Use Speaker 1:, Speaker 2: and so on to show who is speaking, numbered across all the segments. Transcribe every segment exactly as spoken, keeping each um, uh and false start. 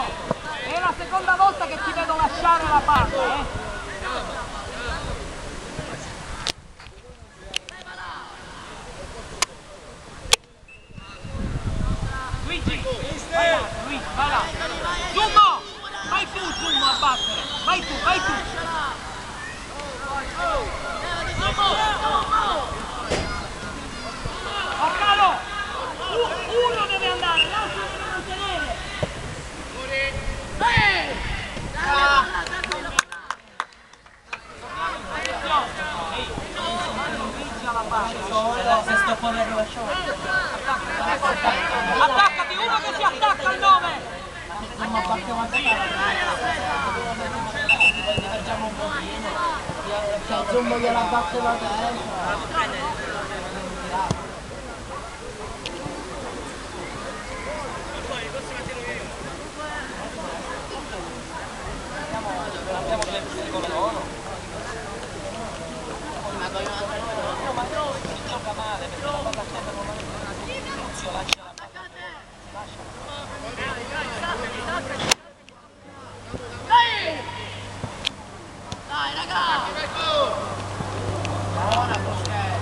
Speaker 1: È la seconda volta che ti vedo lasciare la palla, eh. Luigi, vai là, Luigi, vai là. Zummo! Vai tu, Zummo, a battere. Vai tu, vai tu. Marcalo! Uno deve andare, l'altro deve mantenere. Attaccati, uno che si attacca al nove!
Speaker 2: Zummo gliela batte la testa.
Speaker 1: Abbiamo delle piste con loro. Ma no, si gioca male perché la palla scende con la Tizio lascia la palla.
Speaker 2: Dai! Dai raga! Buona Boschè!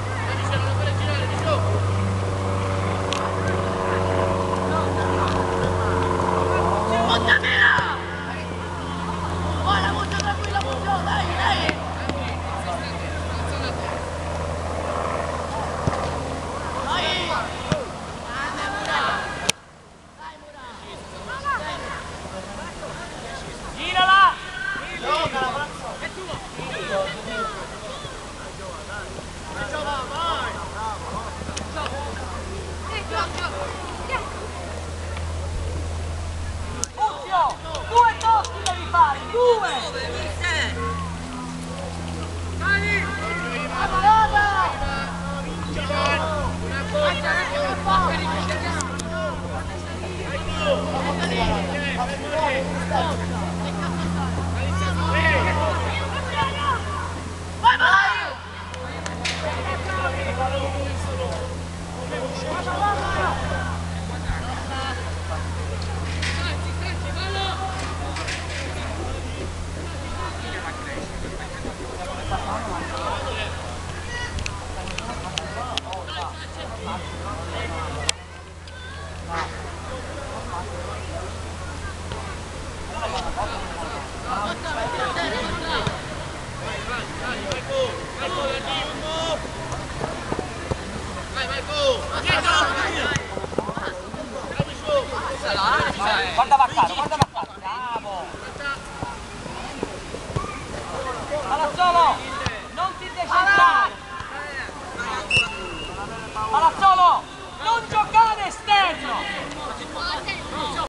Speaker 2: Buona, molto tranquilla, molto, dai, dai! Dai! Grande Mura! Dai Mura!
Speaker 1: Girala!
Speaker 2: Gioca la pazza!
Speaker 1: È tuo!
Speaker 2: Vai!
Speaker 1: Muzio! Due tocchi devi fare! Due!
Speaker 2: Vai, vai!
Speaker 1: Guarda Vaccaro, guarda Vaccaro!